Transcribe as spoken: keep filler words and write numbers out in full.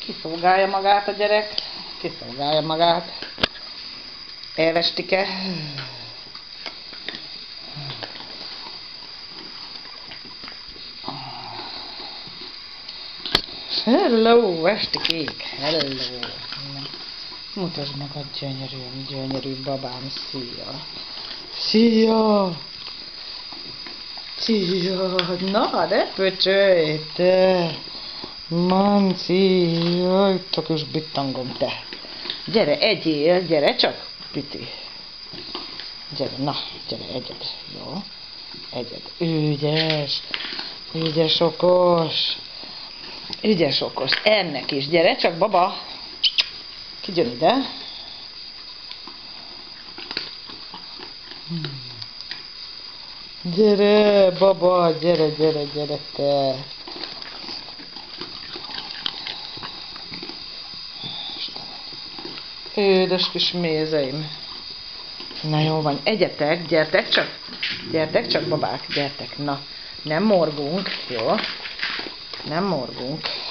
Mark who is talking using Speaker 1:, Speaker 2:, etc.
Speaker 1: Kiszolgálja magát a gyerek. Kiszolgálja magát. Elvestike. Hello, estikék! Hello! Mutasd magad, gyönyörű, gyönyörű babám, szia! Szia! Szia! Na, ne pöcsölj, te! Manci! Jaj, a kis bittangom, te! Gyere, egyél, gyere csak, Piti! Gyere, na, gyere, egyed, jó? Egyed. Ügyes! Ügyes, okos! Ügyes, okos! Ennek is, gyere csak, baba! Kigyön ide! Gyere, baba, gyere, gyere, gyere, te! Édes kis mézeim! Na jó van, egyetek, gyertek csak! Gyertek csak, babák, gyertek! Na, nem morgunk, jó? Nem morgunk.